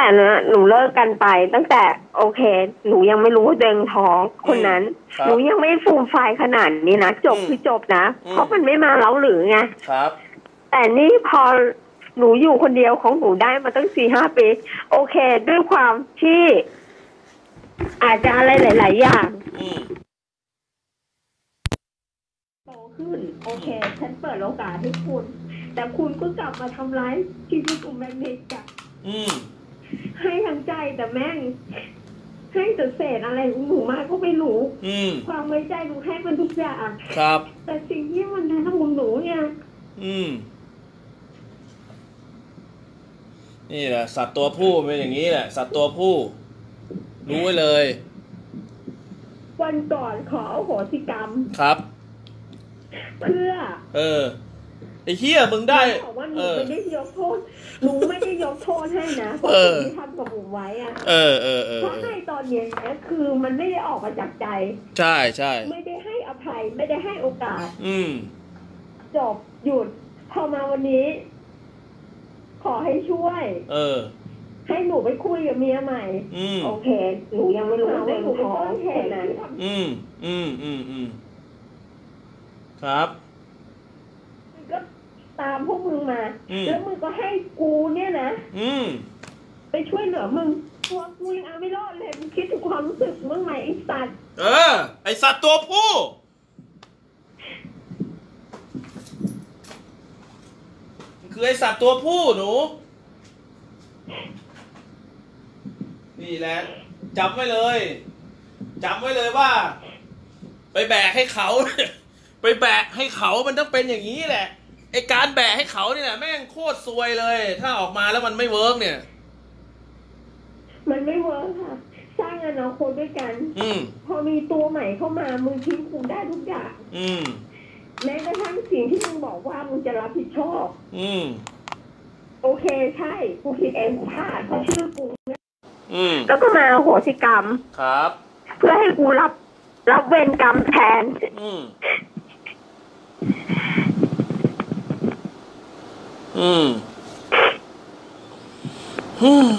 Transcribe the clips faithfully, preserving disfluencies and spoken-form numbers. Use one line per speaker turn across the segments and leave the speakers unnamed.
แต่นะหนูเลิกกันไปตั้งแต่โอเคหนูยังไม่รู้ว่าตัวเองท้องคนนั้นหนูยังไม่ฟูมไฟขนาดนี้นะจบคือจบนะเพราะมันไม่มาเล้าหรือไง
ครับ
แต่นี่พอหนูอยู่คนเดียวของหนูได้มาตั้งสี่ห้าปีโอเคด้วยความที่อาจจะอะไรหลายๆอย่างโตขึ้นโอเคฉันเปิดโอกาสให้คุณแต่คุณก็กลับมาทำร้ายชีวิตของแม่เด็กอะให้ทั้งใจแต่แม่งให้แต่เศษอะไรของหนูมาก็ไม่รู้ความไว้ใจหนูให้มันทุกอย่าง
ครับ
แต่สิ่งที่มันทำกับหนูเนี่ย
อืมนี่แหละสัตว์ตัวผู้เป็นอย่างนี้แหละสัตว์ตัวผู้รู้ไว้เลย
วันก่อนขอโหสิกรรม
ครับ
เพื่อ
เออไอ้เหี้ยมึงได้
บอกว่าหนูไม่ได้ยกโทษหนูไม่ได้ยกโทษให้นะเพราะที่ทำกับหนูไว้อะ
เออเออเออ
เพราะในตอนนี้คือมันไม่ได้ออกมาจากใจ
ใช่ใช่
ไม่ได้ให้อภัยไม่ได้ให้โอกาส
อืม
จบหยุดพอมาวันนี้ขอให้ช่วย
เออ
ให้หนูไปคุยกับเมียใหม่โอเคหนูยังไม่รู้ว่าหนูเป็นต้นเหตุนั้น
อืมอืมอืมอืมครับ
ก็ตามพวกมึงมาแล้วมึงก็ให้กูเนี่ยนะไปช่วยเหลือมึงตัวกูยังเอาไม่รอดเลยมึงคิดถึงความรู้สึกมึงไหมไอ้สัตว์
เออไอ้สัตว์ตัวผู้คือไอ้สัตว์ตัวผู้หนูนี่แหละจำไว้เลยจำไว้เลยว่าไปแบกให้เขาไปแบกให้เขามันต้องเป็นอย่างนี้แหละไอการแบกให้เขาเนี่ยแม่งโคตรซวยเลยถ้าออกมาแล้วมันไม่เวิร์กเนี่ย
มันไม่เวิร์กค่ะสร้างอนาคตด้วยกัน
อืม
พอมีตัวใหม่เข้ามามึงทิ้งกูได้ทุกอย่าง
อืม
แม้กระทั่งสิ่งที่มึงบอกว่ามึงจะรับผิดชอบ
อืม
โอเคใช่กูผิดเองกูพลาดเพราะชื่อกู
อืม
แล้วก็มาโหสิกรรม
ครับ
เพื่อให้กูรับรับเวรกรรมแทน
อืมอืมอืม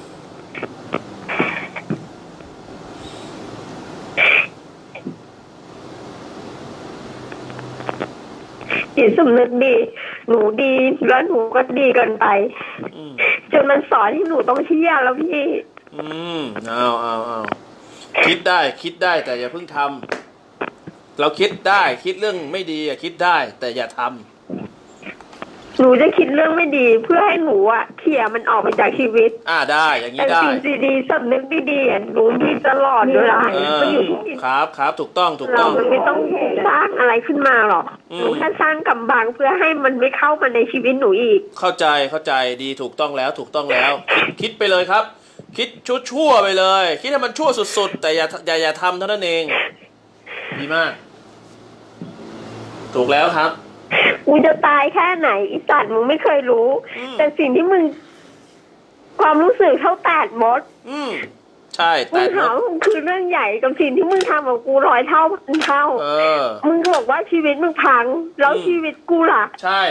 จิตสำนึกดีหนูดีแล้วหนูก็ดีเกินไปจนมันสอนที่หนูต้องเชื่อแล้วพี่
อืมเอาเอาเอาคิดได้คิดได้แต่อย่าเพิ่งทำเราคิดได้คิดเรื่องไม่ดีอะคิดได้แต่อย่าทำ
หนูจะคิดเรื่องไม่ดีเพื่อให้หนูอ่ะเขี่ยมันออกไปจากชีวิต
อ่าได้อย่างนี้ได้
แต่สิ่งดีๆสำนึกดีๆหนูมีตลอดเวลา
มันอยู่ที่ครับครับถูกต้องถูกต้อง
เราไม่ต้องสร้างอะไรขึ้นมาหรอกหนูแค่สร้างกำบังเพื่อให้มันไม่เข้ามาในชีวิตหนูอีก
เข้าใจเข้าใจดีถูกต้องแล้วถูกต้องแล้วคิดคิดไปเลยครับคิดชั่วชั่วไปเลยคิดให้มันชั่วสุดๆแต่อย่าอย่าอย่าทำเท่านั้นเองดีมากถูกแล้วครับ
กูจะตายแค่ไหนอีสัตว์มึงไม่เคยรู้แต่สิ่งที่มึงความรู้สึกเท่าแตดมด
อืมใช่แตดมด
คือเรื่องใหญ่กับสิ่งที่มึงทำกับกูร้อยเท่าพันเท่า
เออ
มึงบอกว่าชีวิตมึงพังแล้วชีวิตกูล่ะ
ใช่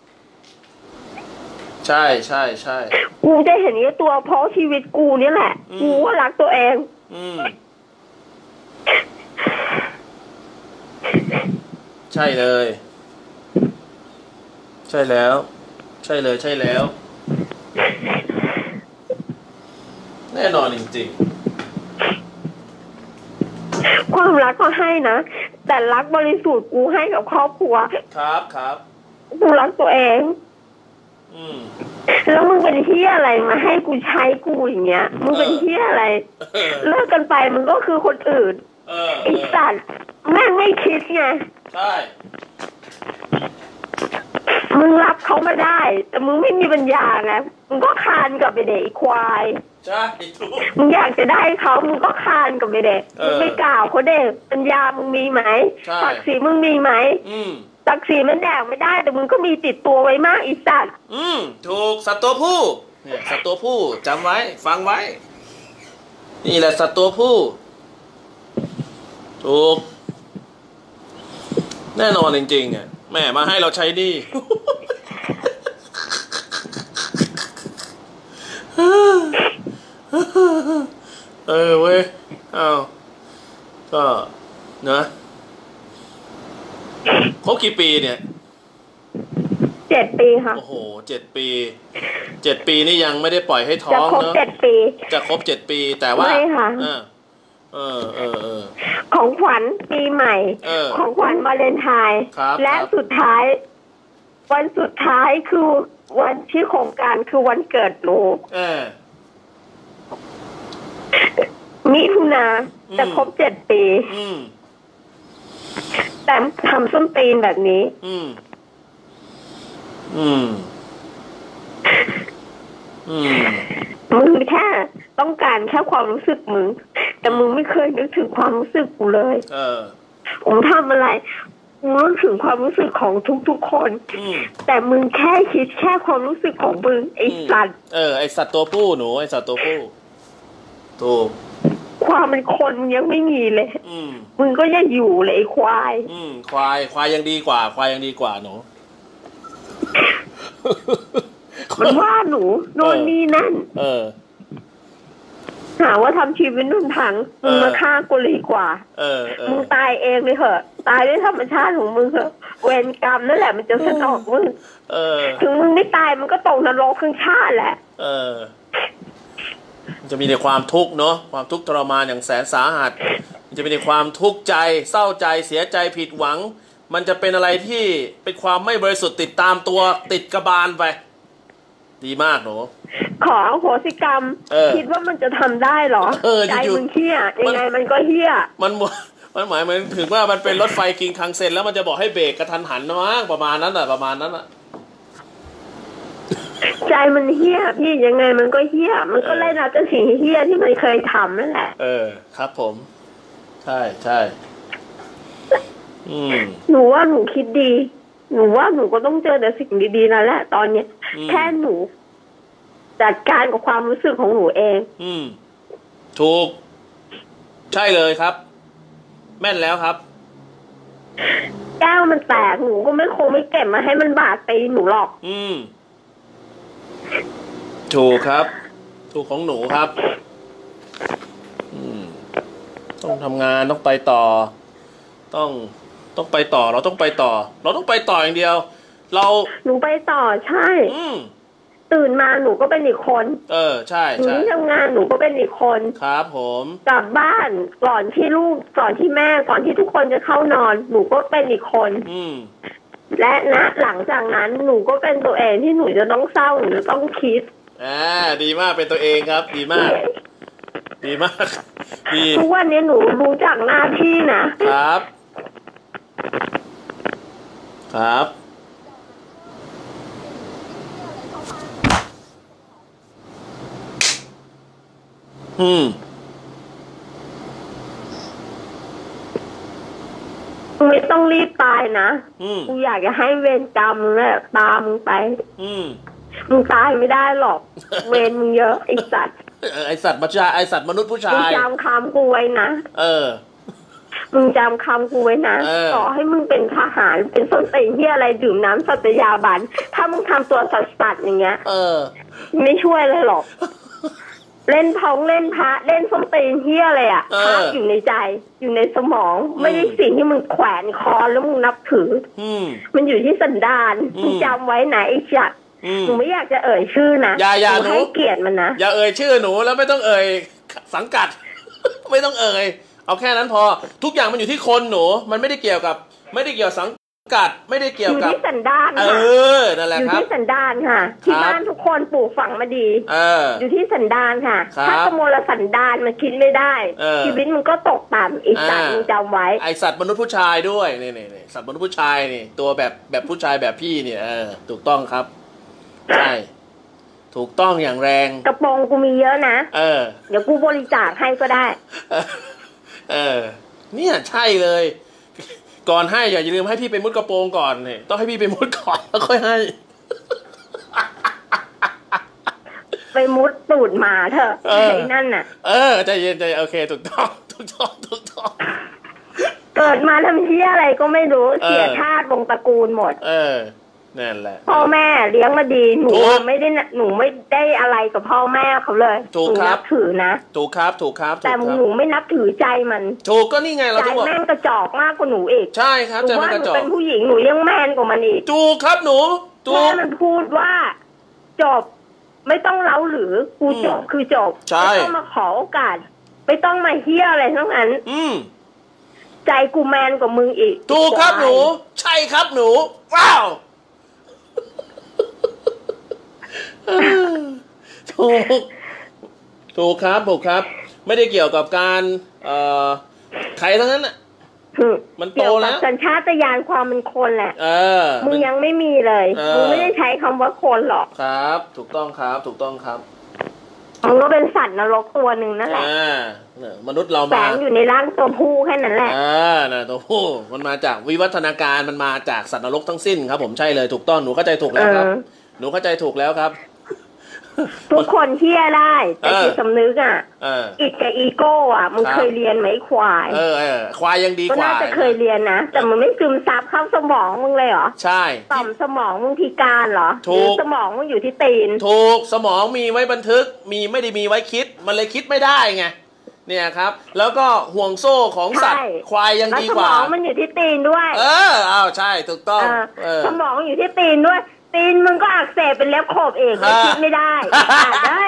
ใช่ใช่ใช่
กูจะเห็นนี้ตัวเพราะชีวิตกูนี่แหละกูก็รักตัวเอง
อืมใช่เลยใช่แล้วใช่เลยใช่แล้วแน่นอนจริง
ๆความรักก็ให้นะแต่รักบริสุทธิ์กูให้กับครอบครัว
ครับครับ
กูรักตัวเอง
อืม
แล้วมึงเป็นที่อะไรมาให้กูใช้กูอย่างเงี้ยมึงเป็นที่อะไรเลิกกันไปมึงก็คือคนอื่นไอ้สัตว์แม่งไม่คิดไง
ใช่
มึงรับเขามาได้แต่มึงไม่มีปัญญาไงมึงก็คานกับไปเด็กควาย
ใช่
มึงอยากจะได้เขามึงก็คานกับไปเด็กมึงไม่กล่าวเขาเด็กปัญญามึงมีไหมศักดิ์ศรีมึงมีไหมศักดิ์ศรีมันแดกไม่ได้แต่มึงก็มีติดตัวไว้มากอีสัตว์
อืมถูกสัตว์ตัวผู้เนี่ยสัตว์ตัวผู้จำไว้ฟังไว้นี่แหละสัตว์ตัวผู้ถูกแน่นอนจริงๆอ่ะแม่มาให้เราใช้ดีเออเว้ยอ้าวก็นะครบกี่ปีเนี่ย
เจ็ดปีค่ะ
โอ้โหเจ็ดปีเจ็ดปีนี่ยังไม่ได้ปล่อยให้ท้องเนอะ
จะครบเจ็ดปี
จะครบเจ็ดปีแต่ว่า
ไม่ค่ะ
เออเออเออเออ
ของขวัญปีใหม่ของขวัญวาเลนไทน์และสุดท้ายวันสุดท้ายคือวันที่โครงการคือวันเกิดหนู
เออ
มิถุนาจะครบเจ็ดปีแต่ทำส้นตีนแบบนี้
อืมอืมอืม
มึงแค่ต้องการแค่ความรู้สึกมึงแต่มึงไม่เคยนึกถึงความรู้สึกกูเลย
เออ
ผมทำอะไรมึงนึกถึงความรู้สึกของทุกๆคนแต่มึงแค่คิดแค่ความรู้สึกของมึงไอ้สัตว์
เออไอ้สัตว์ตัวผู้หนูไอ้สัตว์ตัวผู้ถูก
ความเป็นคนยังไม่มีเลยมึงก็ยังอยู่เลยไอ้ควาย
อืมควายควายยังดีกว่าควายยังดีกว่าหนู
มันว่าหนูโน่นนี่นั่น
เออ
หาว่าทำชีวิตนุ่นพังมึงมาฆ่ากูเลยกว่า
เออ
มึงตายเองเลยเหอะตายด้วยธรรมชาติของมึงเหอะเวรกรรมนั่นแหละมันจะสนองมึงถึงมึงไม่ตายมันก็ตกนรกทั้งชาติแหละ
เออมันจะมีในความทุกข์เนาะความทุกข์ทรมานอย่างแสนสาหัสมันจะมีในความทุกข์ใจเศร้าใจเสียใจผิดหวังมันจะเป็นอะไรที่เป็นความไม่บริสุทธิ์ติดตามตัวติดกระบาลไปดีมากหนู
ขอโหสิกรรมคิดว่ามันจะทำได้หรอใจมึงเฮี้ยยังไงมันก็เฮี้ย
มันมันหมายมันถึงว่ามันเป็นรถไฟกิงคังเซ็นแล้วมันจะบอกให้เบรกกระทันหันนะมั้งประมาณนั้นแหละประมาณนั้นแหละ
ใจมันเฮี้ยพี่ยังไงมันก็เฮี้ยมันก็ไล่รับจากสิ่งเฮี้ยที่มันเคยทำนั่นแหละ
เออครับผมใช่ใช่อืม
หนูว่าหนูคิดดีหนูว่าหนูก็ต้องเจอแต่สิ่งดีๆนั่นแหละตอนเนี้ยแค่หนูจัดการกับความรู้สึกของหนูเอง
อืมถูกใช่เลยครับแม่นแล้วครับ
แก้วมันแตกหนูก็ไม่คงไม่เก็บมาให้มันบาดตีหนูหรอก
อืมถูกครับถูกของหนูครับอืมต้องทำงานต้องไปต่อต้องต้องไปต่อเราต้องไปต่อเราต้องไปต่ออย่างเดียวเรา
หนูไปต่อใช่
อืม
ตื่นมาหนูก็เป็นอีกคน
เออใช่
ใช่หนูที่ทำงานหนูก็เป็นอีกคน
ครับผม
กลับบ้านก่อนที่ลูกก่อนที่แม่ก่อนที่ทุกคนจะเข้านอนหนูก็เป็นอีกคน
อืม
และนะหลังจากนั้นหนูก็เป็นตัวเองที่หนูจะต้องเศร้าหนูจะต้องคิด
อ่าดีมากเป็นตัวเองครับดีมากดีมากดี
ทุกวันนี้หนูรู้จักหน้าที่
นะครับครับอืม
ไม่ต้องรีบตายนะกูอยากจะให้เวรกรรมเนี่ยตามมึงไปมึงตายไม่ได้หรอกเวรมึงเยอะไอสัตว์
ไอสัตว์มนุษย์ไอสัตว์มนุษย์ผู้ชายมึง
จำคำกูไว้นะ
เออ
มึงจำคำกูไว้นะต่อให้มึงเป็นทหารเป็นส้นตีนที่อะไรดื่มน้ำสัตยาบันถ้ามึงทำตัวสัตว์อย่างเงี้ย
เออ
ไม่ช่วยเลยหรอกเล่นท้องเล่นพระเล่นส้นตีนเฮียอะไรอ่ะพระอยู่ในใจอยู่ในสมองไม่ได้สิ่งที่มึงแขวนคอแล้วมึงนับถือมันอยู่ที่สันดานมึงจำไว้ไหนไอ้จัดหนูไม่อยากจะเอ่ยชื่อนะ
อย่าอย่าหนู
ให้เกียรติมันนะ
อย่าเอ่ยชื่อหนูแล้วไม่ต้องเอ่ยสังกัดไม่ต้องเอ่ยเอาแค่นั้นพอทุกอย่างมันอยู่ที่คนหนูมันไม่ได้เกี่ยวกับไม่ได้เกี่ยวสังกัดไม่ได้เกี่ยวกับ
อยู่ที่สันดาน
เออนั่นแหละครับ
อยู่ที่สันดานค่ะที่บ้านทุกคนปลูกฝังมาดี
เออ
อยู่ที่สันดานค่ะถ้าขโมยสันดานมันคิดไม่ได้ชีวิตมันก็ตกต่ำไอสัตว์มึงจำไว้
ไอสัตว์มนุษย์ผู้ชายด้วยนี่นี่นี่สัตว์มนุษย์ผู้ชายนี่ตัวแบบแบบผู้ชายแบบพี่เนี่ยเออถูกต้องครับใช่ถูกต้องอย่างแรง
กระโปรงกูมีเยอะนะ
เออ
เดี๋ยวกูบริจาคให้ก็ได้
เออเนี่ยใช่เลยก่อนให้อย่าลืมให้พี่ไปมุดกระโปรงก่อนเนี่ยต้องให้พี่ไปมุดก่อนแล้วค่อยให้
ไปมุดตูดหมาเถอะไอ้นั่นน่ะ
เออใจเย็นใจโอเคถูกต้องถูกต้องถูกต้อง
เกิดมาทำเหี้ยอะไรก็ไม่รู้เสียชาติวงตระกูลหมด
เออนั่นแหละ
พ่อแม่เลี้ยงมาดีหนูไม่ได้หนูไม่ได้อะไรกับพ่อแม่เขาเลย
ถูกครับ
ถือนะ
ถูกครับถูกครับ
แต่หนูไม่นับถือใจมัน
ถูกก็นี่ไงเรา
จะบอกใจแม่งกระจอกมากกว่าหนูอีก
ใช่ครับใจแม่งกระจอก
หนูว่าหนูเป็นผู้หญิงหนูยังแมนกว่ามันอีก
ถูกครับหนู
แม่มันพูดว่าจบไม่ต้องเล้าหรือกูจบคือจบไม่ต้องมาขอโอกาสไม่ต้องมาเฮี้ยอะไรทั้งนั้น
อืม
ใจกูแมนกว่ามึงอีก
ถูกครับหนูใช่ครับหนูว้าวถูกถูกครับถูกครับไม่ได้เกี่ยวกับการเอ่อใครทั้งนั้นน่ะมันโตแล้ว
สัญชาตญาณความเป็นคนแหละ
เออ
มึงยังไม่มีเลยมึงไม่ได้ใช้คำว่าคนหรอก
ครับถูกต้องครับถูกต้องครับ
มึงก็เป็นสัตว์นรกตัวหนึ่งนั่นแหละ
มนุษย์เรามา
แฝงอยู่ในร่างตัวผู้แค่นั้นแหละ
อ่านะตัวผู้มันมาจากวิวัฒนาการมันมาจากสัตว์นรกทั้งสิ้นครับผมใช่เลยถูกต้องหนูเข้าใจถูกแล้วครับหนูเข้าใจถูกแล้วครับ
ทุกคนเที่ยได้แต่จิตสำนึกอ่ะอิดกับอีโก้อ่ะมึงเคยเรียนไหมควาย
เออควายยังดีกว่าก็
น่าจะเคยเรียนนะแต่มันไม่ซึมซับเข้าสมองมึงเลยเหรอ
ใช่
ต่อมสมองมึงพิการเหรอ
ถูก
สมองมึงอยู่ที่ตีน
ถูกสมองมีไว้บันทึกมีไม่ได้มีไว้คิดมันเลยคิดไม่ได้ไงเนี่ยครับแล้วก็ห่วงโซ่ของสัตว์ควายยังดีกว่า
สมองมันอยู่ที่ตีนด้วย
เอออ้าวใช่ถูกต้อง
สมองอยู่ที่ตีนด้วยตีนมึงก็อักเสบเป็นเล็บขบเองไม่คิดไม่ได้ได้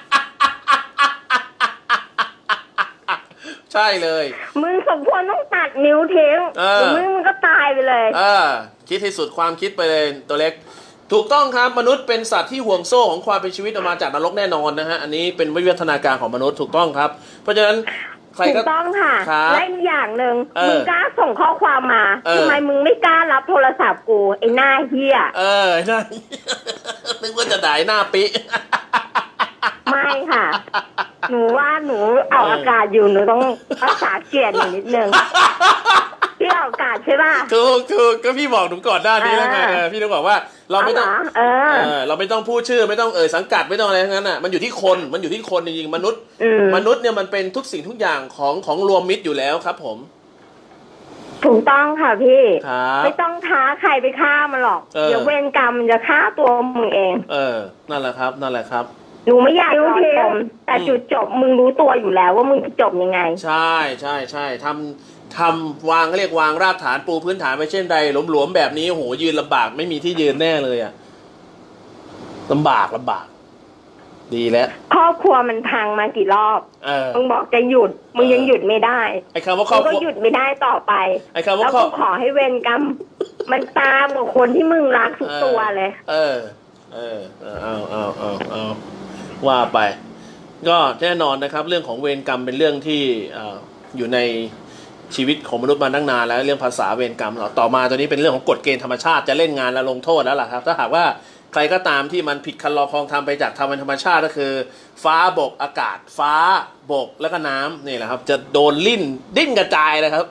ใช่เลย
มึงสมควรต้องตัดนิ้วทิ้งมึงมึงก็ตายไปเลย
เออคิดให้สุดความคิดไปเลยตัวเล็กถูกต้องครับมนุษย์เป็นสัตว์ที่ห่วงโซ่ของความเป็นชีวิตออกมาจากนรกแน่นอนนะฮะอันนี้เป็นวิวัฒนาการของมนุษย์ถูกต้องครับเพราะฉะนั้น
ถูกต้องค่ะและอีกอย่างหนึ่งมึงกล้าส่งข้อความมาทำไมมึงไม่กล้ารับโทรศัพท์กูไอ้หน้าเหี้ย
เออหน้านึกว่าจะด่าหน้าปิ
ไม่ค่ะหนูว่าหนูออกอากาศอยู่หนูต้องรักษาเกียรตินิดนึงพี่ออกอากาศใช่ป่ะ
ถูกถูกก็พี่บอกหนูก่อนหน้านี้แล้วไงพี่ต้องบอกว่าเราไม่ต้องเออเราไม่ต้องพูดชื่อไม่ต้องเอ่ยสังกัดไม่ต้องอะไรทั้งนั้นอ่ะมันอยู่ที่คนมันอยู่ที่คนจริงๆมนุษย์มนุษย์เนี่ยมันเป็นทุกสิ่งทุกอย่างของของรวมมิตรอยู่แล้วครับผม
ถูกต้องค่ะพี่ไม่ต้องท้าใครไปฆ่ามันหรอกเดี๋ยวเวรกรรมจะฆ่าตัวมึงเอง
เออนั่นแหละครับนั่นแหละครับ
หนูไม่อยากรู้เพียงแต่จุดจบมึงรู้ตัวอยู่แล้วว่ามึงจะจบยังไง
ใช่ใช่ใช่ทำทำวางเขาเรียกวางรากฐานปูพื้นฐานไปเช่นใดหลวมๆแบบนี้โหยืนลำบากไม่มีที่ยืนแน่เลยอะลำบากลำบากดีแล้ว
ครอบครัวมันพังมากี่รอบมึงบอกจะหยุดมึงยังหยุดไม่ได้
ไอ้คำว่าครอบครัว
ก็หยุดไม่ได้ต่อไป
ไอ้คำว่า
แล้วกูขอให้เวรกรรมมันตามกับคนที่มึงรักทุกตัวเลย
เออเออเอาเอาเอาเอาว่าไปก็แน่นอนนะครับเรื่องของเวรกรรมเป็นเรื่องที่อยู่ในชีวิตของมนุษย์มาตั้งนานแล้วเรื่องภาษาเวรกรรมต่อมาตัวนี้เป็นเรื่องของกฎเกณฑ์ธรรมชาติจะเล่นงานและลงโทษแล้วล่ะครับถ้าหากว่าใครก็ตามที่มันผิดคันลองคลองธรรมไปจากธรรมธรรมชาติก็คือฟ้าบกอากาศฟ้าบกแล้วก็น้ำนี่แหละครับจะโดนลิ้นดิ้นกระจายเลยครับ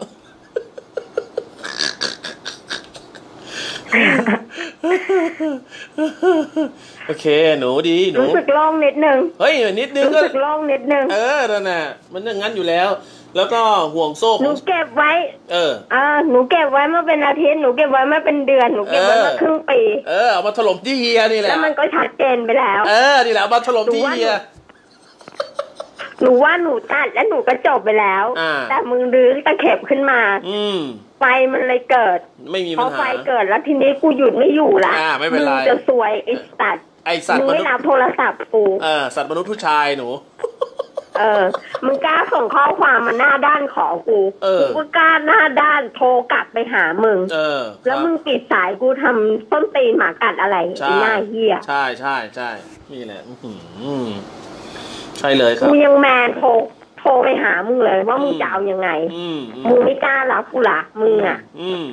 โอเคหนูดีหนู
รู้สึกโล่งนิดนึง
เฮ้ยนิดนึง
รู้สึกโล่งนิดนึง
เออนั่นน่ะมันอย่างนั้นอยู่แล้วแล้วก็ห่วงโซ่
หนูเก็บไว้
เออ
อ่าหนูเก็บไว้เมื่อเป็นอาทิตย์หนูเก็บไว้เมื่อเป็นเดือนหนูเก็บไว้เมื่อครึ่งปี
เออเอามาถล่มที่เฮียนี่แหละ
แล้วมันก็ชัดเจนไปแล้ว
เออนี่แหละเอามาถล่มที่เฮีย
หนูว่าหนูตัดแล้วหนูก็จบไปแล้วแต่มึงรื้อตะเข็บขึ้นมา
อืม
ไฟมันเลยเกิด
ไม่มีปัญหา
พอไฟเกิดแล้วทีนี้กูหยุดไม่อยู่ละ
อ่าไม่เป็นไร
มึงจะซวยไอ้สัตว์
ไอ้สัตว์
มึงไม่รับโทรศัพท์กู
เออสัตว์มนุษย์ผู้ชายหนู
เออมึงกล้าส่งข้อความมาหน้าด้านขอกูกูก็กล้าหน้าด้านโทรกลับไปหามึง
เออ
แล้วมึงปิดสายกูทำต้นตีนหมากัดอะไรไอ้หน้าเหี้ย
ใช่ใช่ใช่นี่แหละใช่เลยครับ
กูยังแมนโทรโทรไปหามึงเลยว่ามึงจะเอายังไงมึงไม่กล้ารับกูละมึงอ่ะ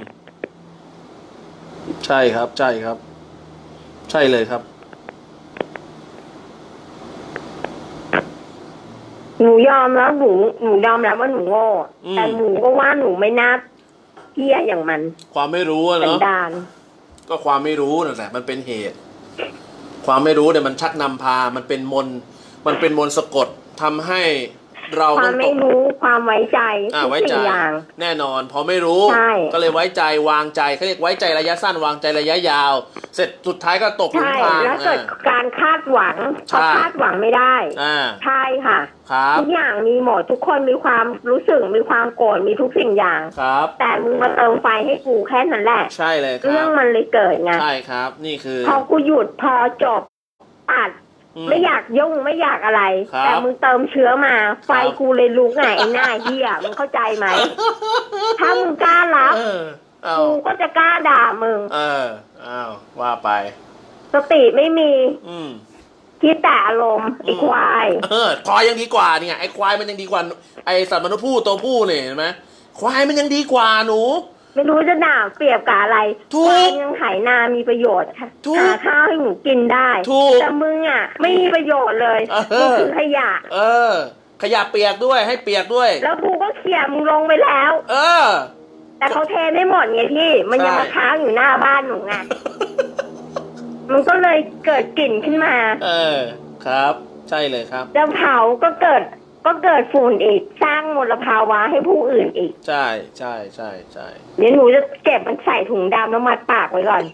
ใช่ครับใช่ครับใช่เลยครับ
หนูยอมแล้วหนูหนูยอมแล้วว่าหนูโง่แต่หนูก็ว่าหนูไม่น่าเที่ยอย่างมัน
ความไม่รู้เนาะก็ความไม่รู้นั่นแหละมันเป็นเหตุความไม่รู้เนี่ยมันชักนำพามันเป็นมนมันเป็นมนสะกดทำให้เรา
ควา
ต้อ
ม
งต
ไม่
ก
รู้ความไว้ใจ
อ่า
ทุก
ไว้ใจ
สิ่งอย่าง
แน่นอนพอไม่รู้
ใช่
ก็เลยไว้ใจวางใจเขาเรียกไว้ใจระยะสั้นวางใจระยะยาว เสร็จสุดท้ายก็ตกหลุม
ใช่
พราง
แล้วเกิด
อ่า
การคาดหวัง
ใช่
พอคาดหวังไม่ได้
อ่า
ใช่ค่ะ
ครับ
ทุกอย่างมีหมดทุกคนมีความรู้สึกมีความโกรธมีทุกสิ่งอย่าง
ครับ
แต่มึงมาเติมไฟให้กูแค่นั้นแหละ
ใช่เลยค
เรื่
รั
อง
บ
มันเลยเกิดไง
ใช่ครับ นี่คือ
พอกูหยุดพอจบตัด
อืม
ไม่อยากยุ่งไม่อยากอะไร
ครับ
แต่มึงเติมเชื้อมา ไฟ
ครับ
กูเลยลุกไงไอ้หน้าเหี้ยมึงเข้าใจไหม ถ้ามึงกล้ารับ
เออเอา
กูก็จะกล้าด่ามึง
เออเอาว่าไป
สติไม่มี
อืม
คิดแต่อารมณ์ไอ้ควาย
เออควายยังดีกว่าเนี่ยไอ้ควายมันยังดีกว่าไอ้สัตว์มนุษย์ผู้ตัวผู้เนี่ยเห็นไหมควายมันยังดีกว่าหนู
ไม่รู้จะด่าเปรียบกับอะไร
ถูก
ควายยังไถนามีประโยชน์
ถูก
หาข้าวให้หนูกินได้
ถูก
แต่มึงอ่ะ ไม่มีประโยชน์เลย
เออ
มึงคือขยะ
เออ ขยะเปียกด้วยให้เปียกด้วย
แล้วกูก็เขี่ยมึงลงไปแล้ว
เออ
แต่เขาเทไม่หมดไงพี่ มันยัง
ใช่
มาค้างอยู่หน้าบ้านหนูไง มันก็เลยเกิดกลิ่นขึ้นมา
เออครับ ใช่เลยครับ
จะเผาก็เกิดก็เกิดฝุ่นอีก สร้างมลภาวะให้ผู้อื่นอีก
ใช่ใช่ใช่ใช่
เดี๋ยวหนูจะเก็บมันใส่ถุงดำแล้วมัดปากไว้ก่อน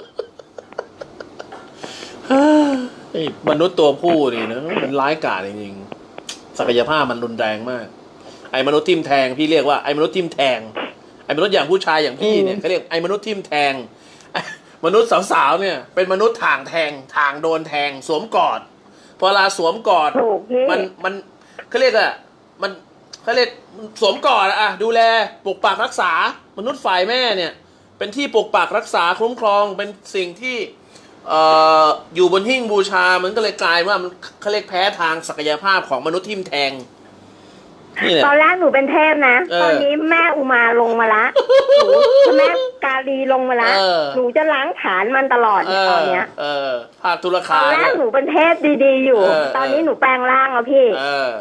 ไอ้มนุษย์ตัวผู้นี่นะมันร้ายกาจจริงๆศักยภาพมันรุนแรงมาก ไอ้มนุษย์ทิ่มแทงพี่เรียกว่าไอ้มนุษย์ทิ่มแทงไอ้มนุษย์อย่างผู้ชายอย่างพี่เนี่ยเขาเรียกไอ้มนุษย์ทิ่มแทงไอ้มนุษย์สาวๆเนี่ย เป็นมนุษย์ถ่างแทงถ่างโดนแทงสวมกอดพอเวลาสวมกอด
ถูกพี่
มันมันเขาเรียกอะมันเขาเรียกสวมกอดอะดูแลปกปักรักษามนุษย์ฝ่ายแม่เนี่ย เป็นที่ปกปักรักษาคุ้มครองเป็นสิ่งที่เอ่ออยู่บนหิ้งบูชามันก็เลยกลายว่ามันเขาเรียกแพ้ทางศักยภาพของมนุษย์ทิ่มแทงนี่แหละ
ตอนแรกหนูเป็นเทพนะ
เออ
ตอนนี้แม่อุมาลงมาละหนูแม่กาลีลงมาละ
เออ
หนูจะล้างฐานมันตลอด
เอ
ในตอนเนี้ย
เออภาคธุร
ต
คา
อนแร
เนี่
ก
ย
หนูเป็นเทพดีๆอยู่
เออ
ตอนนี้หนูแปลงร่างแล้วพี่
เออ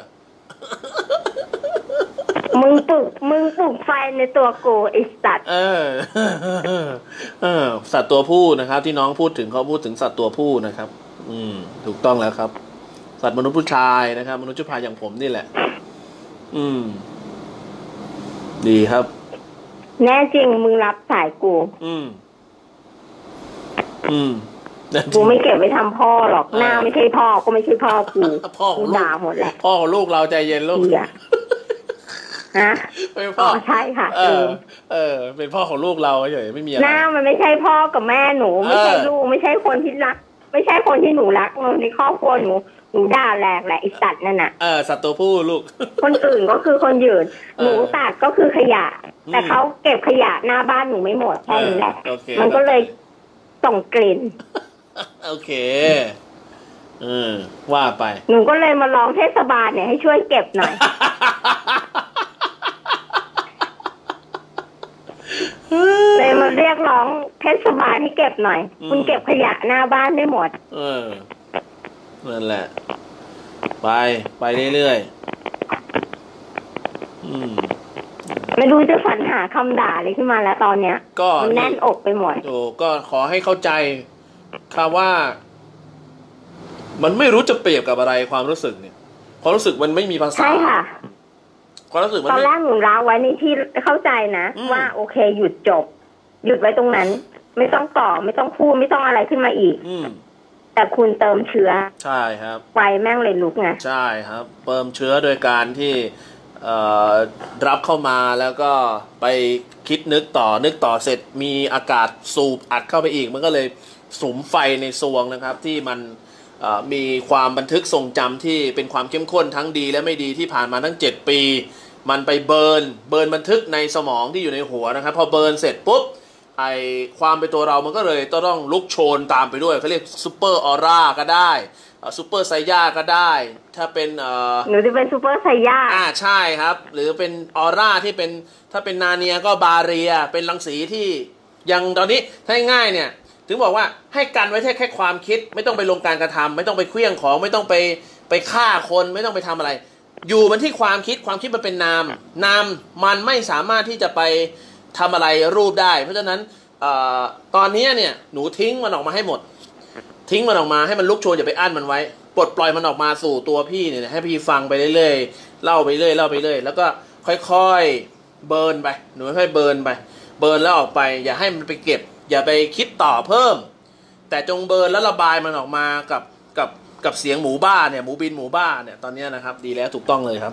มึงปลุกมึงปลุกไฟในตัวกูไอ้สัตว์
เออ เออ สัตว์ตัวผู้นะครับ ที่น้องพูดถึงเขาพูดถึงสัตว์ตัวผู้นะครับ อืม ถูกต้องแล้วครับ สัตว์มนุษย์ผู้ชายนะครับ มนุษย์ผู้ชายอย่างผมนี่แหละ อืม ดีครับ
แน่จริงมึงรับสายกู
อืม อืม
กูไม่เก็บไว้ทำพ่อหรอก
เออ
หน้าไม่ใช่พ่อก็ไม่ใช่พ่อกู
พ่อของ
กู
ลูก
ด่าหมดแหละ
พ่อของลูกเราใจเย็นลูก
เหี้ยฮะ
เป็น
อ๋
พ่อ
อใช่ค่ะ
เอ
ลื
อ
ม
เออ เป็นพ่อของลูกเราเฉยไม่มีอะไร
หน้ามันไม่ใช่พ่อกับแม่หนู ไม่ใช่
เออ
ลูกไม่ใช่คนที่รัก ไม่ใช่คนที่หนูรักในครอบครัวหนูหนูด่าแหลกแหละไอ้สัตว์นั่นน่ะ
เออ สัตว์ตัวผู้ลูก
คนอื่นก็คือคนยืน
เออ
หนูตัดก็คือขยะ
อืม
แต่เขาเก็บขยะหน้าบ้านหนูไม่หมดแค่นี้แหละ
เออโอเค
มันก็เลยส่งกลิ่น
โอเค เออ ว่าไป
หนูก็เลยมาร้องเทศบาลเนี่ยให้ช่วยเก็บหน่อย เลยมาเรียกร้องเทศบาลให้เก็บหน่อย
อืม
คุณเก็บขยะหน้าบ้านไม่หมด
เออ นั่นแหละ ไป ไปเรื่อยๆ อืม
ไม่รู้จะสรรหาคำด่าอะไรขึ้นมาแล้วตอนเนี้ย
ก็
มันแน่นอกไปหมด
โอ้ก็ขอให้เข้าใจค่ะว่า มันไม่รู้จะเปรียบกับอะไรความรู้สึกเนี่ย ความรู้สึกมันไม่มีภาษา
ใช่ค่ะ
ความรู้สึกมัน
ตอน
ไม่
แรกหนูร้าไว้ในที่เข้าใจนะ
อืม
ว่าโอเคหยุดจบ หยุดไว้ตรงนั้น ไม่ต้องต่อไม่ต้องพูดไม่ต้องอะไรขึ้นมาอีก
อืม
แต่คุณเติมเชื้อ
ใช่ครับ
ไฟแม่งเลยลุกไง
ใช่ครับ เติมเชื้อโดยการที่เอ่อรับเข้ามาแล้วก็ไปคิดนึกต่อนึกต่อเสร็จมีอากาศสูบอัดเข้าไปอีก มันก็เลยสุมไฟในซวงนะครับ ที่มันเอ่อมีความบันทึกทรงจำที่เป็นความเข้มข้นทั้งดีและไม่ดีที่ผ่านมาทั้งเจ็ดปี มันไปเบิร์นเบิร์นบันทึกในสมองที่อยู่ในหัวนะครับ พอเบิร์นเสร็จปุ๊บไอความเป็นตัวเรามันก็เลยต้องลุกโชนตามไปด้วยเขาเรียกซูเปอร์ออร่าก็ได้ซูเปอร์ไซย่าก็ได้ ถ้าเป็นเอ่อ
หนูจะเป็นซูเปอร์ไซย่า
อ่าใช่ครับ หรือเป็นออร่าที่เป็นถ้าเป็นนาเนียก็บาเรียเป็นรังสีที่ยังตอนนี้ถ้าง่ายเนี่ยถึงบอกว่าให้กันไว้แค่แค่ความคิดไม่ต้องไปลงการกระทำไม่ต้องไปเคลี้ยงของไม่ต้องไปไปฆ่าคนไม่ต้องไปทำอะไร อยู่มันที่ความคิดความคิดมันเป็นนามนามมันไม่สามารถที่จะไปทำอะไรรูปได้ เพราะฉะนั้นเอ่อตอนนี้เนี่ยหนูทิ้งมันออกมาให้หมด ทิ้งมันออกมาให้มันลุกโชนอย่าไปอั้นมันไว้ปลดปล่อยมันออกมาสู่ตัวพี่เนี่ยให้พี่ฟังไปเรื่อยๆเล่าไปเรื่อยเล่าไปเรื่อยแล้วก็ค่อยๆเบิร์นไปหนูค่อยๆเบิร์นไปเบิร์นแล้วออกไปอย่าให้มันไปเก็บอย่าไปคิดต่อเพิ่มแต่จงเบิร์นแล้วระบายมันออกมากับกับกับเสียงหมูบ้าเนี่ยหมูบินหมูบ้าเนี่ยตอนนี้นะครับดีแล้วถูกต้องเลยครับ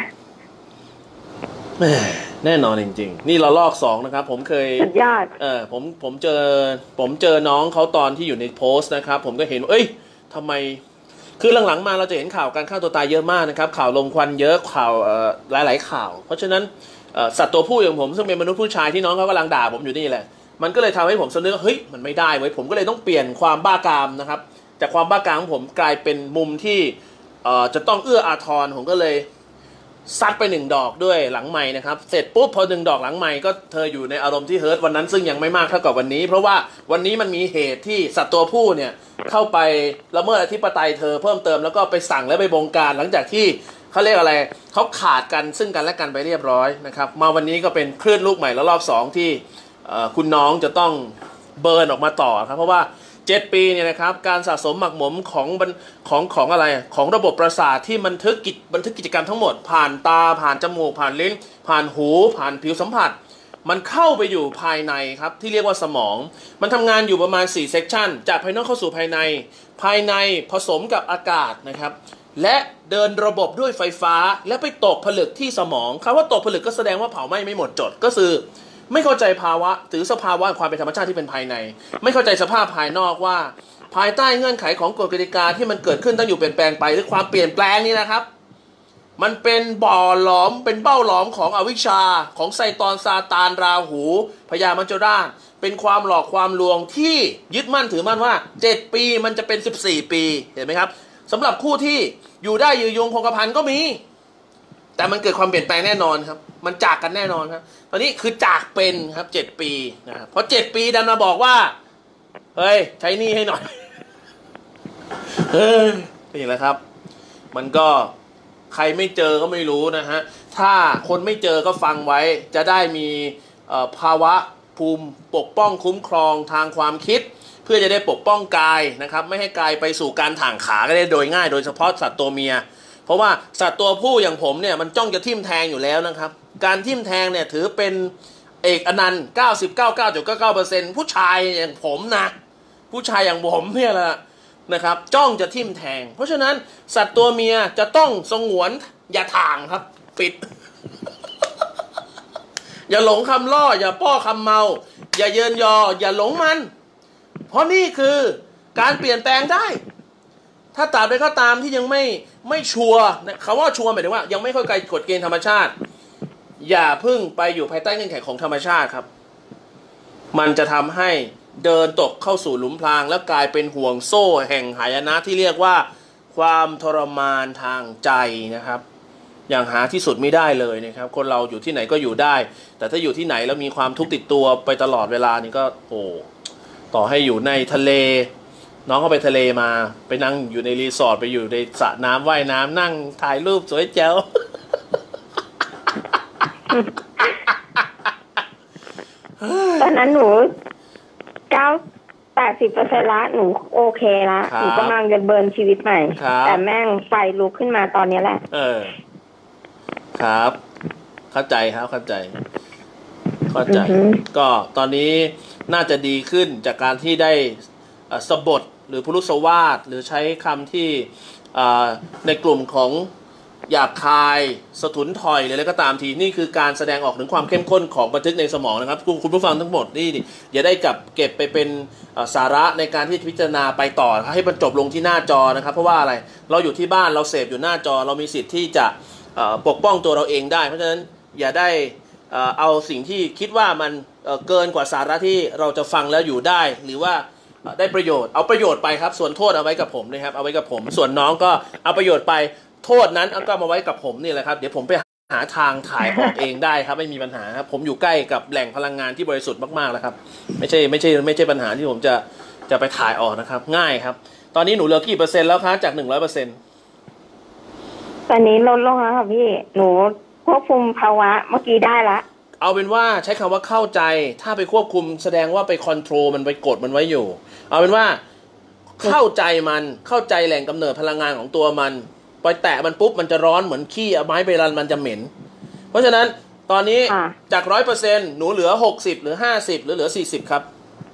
แน่นอนจริงๆนี่เราลอกสองนะครับผมเคย
ยอด
เออผมผมเจอผมเจอน้องเขาตอนที่อยู่ในโพสต์นะครับผมก็เห็นเอ้ยทำไมคือหลังๆมาเราจะเห็นข่าวการฆ่าตัวตายเยอะมากนะครับข่าวลมควันเยอะข่าวเอ่อหลายๆข่าวเพราะฉะนั้นสัตว์ตัวผู้อย่างผมซึ่งเป็นมนุษย์ผู้ชายที่น้องเขากำลังด่าผมอยู่นี่แหละมันก็เลยทำให้ผมสนึกเฮ้ยมันไม่ได้เว้ยผมก็เลยต้องเปลี่ยนความบ้ากามนะครับจากความบ้ากามของผมกลายเป็นมุมที่เอ่อจะต้องเอื้ออาทรผมก็เลยซัดไปหนึ่งดอกด้วยหลังไม้นะครับเสร็จปุ๊บพอหนึ่งดอกหลังไม้ก็เธออยู่ในอารมณ์ที่เฮิร์ตวันนั้นซึ่งยังไม่มากเท่ากับวันนี้เพราะว่าวันนี้มันมีเหตุที่สัตว์ตัวผู้เนี่ยเข้าไปละเมิดอธิปไตยเธอเพิ่มเติมแล้วก็ไปสั่งและไปบงการหลังจากที่เขาเรียกอะไรเขาขาดกันซึ่งกันและกันไปเรียบร้อยนะครับมาวันนี้ก็เป็นคลื่นลูกใหม่แล้วรอบสองที่คุณน้องจะต้องเบิร์นออกมาต่อครับเพราะว่าเจ็ดปีเนี่ยนะครับการสะสมหมักหมมของของของอะไรของระบบประสาทที่บันทึกกิจบันทึกกิจกรรมทั้งหมดผ่านตาผ่านจมูกผ่านลิ้นผ่านหูผ่านผิวสัมผัสมันเข้าไปอยู่ภายในครับที่เรียกว่าสมองมันทำงานอยู่ประมาณสี่เซกชันจากภายนอกเข้าสู่ภายในภายในผสมกับอากาศนะครับและเดินระบบด้วยไฟฟ้าและไปตกผลึกที่สมองคำว่าตกผลึกก็แสดงว่าเผาไหม้ไม่หมดจดก็คือไม่เข้าใจภาวะหรือสภาวะความเป็นธรรมชาติที่เป็นภายในไม่เข้าใจสภาพภายนอกว่าภายใต้เงื่อนไขของกฎกติกาที่มันเกิดขึ้นตั้งอยู่เปลี่ยนแปลงไปหรือความเปลี่ยนแปลงนี้นะครับมันเป็นบ่อหลอมเป็นเบ้าหลอมของอวิชชาของไซตอนซาตานราหูพญามัจจุราชเป็นความหลอกความลวงที่ยึดมั่นถือมั่นว่าเจ็ดปีมันจะเป็นสิบสี่ปีเห็นไหมครับสำหรับคู่ที่อยู่ได้ยืนยงคงกระพันก็มีแต่มันเกิดความเปลี่ยนแปลงแน่นอนครับมันจากกันแน่นอนครับตอนนี้คือจากเป็นครับเจ็ดปีนะครับเพราะเจ็ดปีดันมาบอกว่าเฮ้ยใช้หนี้ให้หน่อยเฮ้ยเป็นอย่างไรครับมันก็ใครไม่เจอก็ไม่รู้นะฮะถ้าคนไม่เจอก็ฟังไว้จะได้มีภาวะภูมิปกป้องคุ้มครองทางความคิดเพื่อจะได้ปกป้องกายนะครับไม่ให้กายไปสู่การถ่างขาก็ได้โดยง่ายโดยเฉพาะสัตว์ตัวเมียเพราะว่าสัตว์ตัวผู้อย่างผมเนี่ยมันจ้องจะทิ่มแทงอยู่แล้วนะครับการทิ่มแทงเนี่ยถือเป็นเอกอนันต์ เก้าสิบเก้าจุดเก้าเก้าเก้าเปอร์เซ็นต์ ผู้ชายอย่างผมนะผู้ชายอย่างผมเนี่ยแหละนะครับจ้องจะทิ่มแทงเพราะฉะนั้นสัตว์ตัวเมียจะต้องสงวนอย่าถ่างครับปิด อย่าหลงคำล่ออย่าป้อคำเมาอย่าเยินยออย่าหลงมันเพราะนี่คือการเปลี่ยนแปลงได้ถ้าตราบใดก็ตามที่ยังไม่ไม่ชัวร์คำว่าชัวร์หมายถึงว่ายังไม่เข้าใจกฎเกณฑ์ธรรมชาติอย่าพึ่งไปอยู่ภายใต้เงื่อนไขของธรรมชาติครับมันจะทำให้เดินตกเข้าสู่หลุมพรางแล้วกลายเป็นห่วงโซ่แห่งหายนะที่เรียกว่าความทรมานทางใจนะครับอย่างหาที่สุดไม่ได้เลยนะครับคนเราอยู่ที่ไหนก็อยู่ได้แต่ถ้าอยู่ที่ไหนแล้วมีความทุกข์ติดตัวไปตลอดเวลานี่ก็โอ้ต่อให้อยู่ในทะเลน้องเขาไปทะเลมาไปนั่งอยู่ในรีสอร์ทไปอยู่ในสระน้ำว่ายน้ำนั่งถ่ายรูปสวยแจ๋ว
ตอนนั้นหนูเก้าแปดสิบเปอร์เซ็นต์ละหนูโอเคละหนูกำลังจะเบิร์นชีวิตใหม่แต่แม่งไฟลุกขึ้นมาตอนนี้แหละเออ
ครับเข้าใจครับเข้าใจเข้าใจก็ตอนนี้น่าจะดีขึ้นจากการที่ได้สบทหรือพุรุษวาทหรือใช้คำที่ในกลุ่มของหยาบคายสะทุนถอยหรืออะไรก็ตามทีนี่คือการแสดงออกถึงความเข้มข้นของบันทึกในสมองนะครับคุณผู้ฟังทั้งหมดนี่อย่าได้กับเก็บไปเป็นสาระในการที่พิจารณาไปต่อให้มันจบลงที่หน้าจอนะครับเพราะว่าอะไรเราอยู่ที่บ้านเราเสพอยู่หน้าจอเรามีสิทธิ์ที่จะปกป้องตัวเราเองได้เพราะฉะนั้นอย่าได้เอาสิ่งที่คิดว่ามันเกินกว่าสาระที่เราจะฟังแล้วอยู่ได้หรือว่าได้ประโยชน์เอาประโยชน์ไปครับส่วนโทษเอาไว้กับผมนะครับเอาไว้กับผมส่วนน้องก็เอาประโยชน์ไปโทษนั้นก็มาไว้กับผมนี่แหละครับเดี๋ยวผมไปหาทางถ่ายออกเองได้ครับไม่มีปัญหาครับผมอยู่ใกล้กับแหล่งพลังงานที่บริสุทธิ์มากๆแล้วครับไม่ใช่ไม่ใช่ไม่ใช่ปัญหาที่ผมจะจะไปถ่ายออกนะครับง่ายครับตอนนี้หนูเหลือกี่เปอร์เซ็นต์แล้วคะจากหนึ่งร้อยเปอร์เซ็นต์
ตอนนี้ลดลงแล้วค่ะพี่หนูควบคุมภาวะเมื่อกี้ได้ละ
เอาเป็นว่าใช้คำว่าเข้าใจถ้าไปควบคุมแสดงว่าไปคอนโทรลมันไปกดมันไว้อยู่เอาเป็นว่าเข้าใจมันเข้าใจแหล่งกำเนิดพลังงานของตัวมันไปแตะมันปุ๊บมันจะร้อนเหมือนขี้เอาไม้ไปรันมันจะเหม็นเพราะฉะนั้นตอนนี้จากร้อยเปอร์เซ็นต์หนูเหลือหกสิบหรือห้าสิบหรือเหลือสี่สิบครับ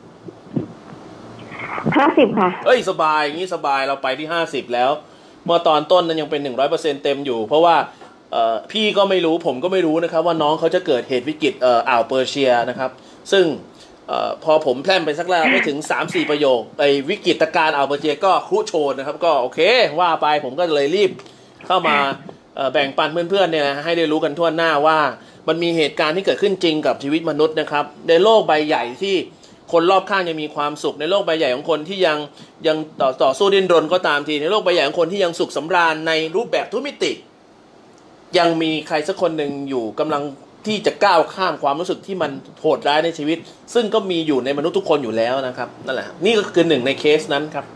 ห้าสิบค่ะ
เอ้ยสบายอย่างนี้สบายเราไปที่ห้าสิบแล้วเมื่อตอนต้นนั้นยังเป็นหนึ่งร้อยเปอร์เซ็นต์เต็มอยู่เพราะว่าเอ่อพี่ก็ไม่รู้ผมก็ไม่รู้นะครับว่าน้องเขาจะเกิดเหตุวิกฤตเอ่ออ่าวเปอร์เซียนะครับซึ่งเอ่อพอผมแพร่มไปสักแล้วไม่ถึง สามสี่ ประโยคไอ้วิกฤตการณ์อ่าวเปอร์เซียก็ครุโชนนะครับก็โอเคว่าไปผมก็เลยรีบเข้ามาเอ่อแบ่งปันเพื่อนๆเนี่ยนะให้ได้รู้กันทั่วหน้าว่ามันมีเหตุการณ์ที่เกิดขึ้นจริงกับชีวิตมนุษย์นะครับในโลกใบใหญ่ที่คนรอบข้างยังมีความสุขในโลกใบใหญ่ของคนที่ยังยังต่อต่อสู้ดิ้นรนก็ตามทีในโลกใบใหญ่ของคนที่ยังสุขสำราญในรูปแบบทุกมิติยังมีใครสักคนหนึ่งอยู่กำลังที่จะก้าวข้ามความรู้สึกที่มันโหดร้ายในชีวิตซึ่งก็มีอยู่ในมนุษย์ทุกคนอยู่แล้วนะครับนั่นแหละนี่ก็คือหนึ่งในเคสนั้นครับ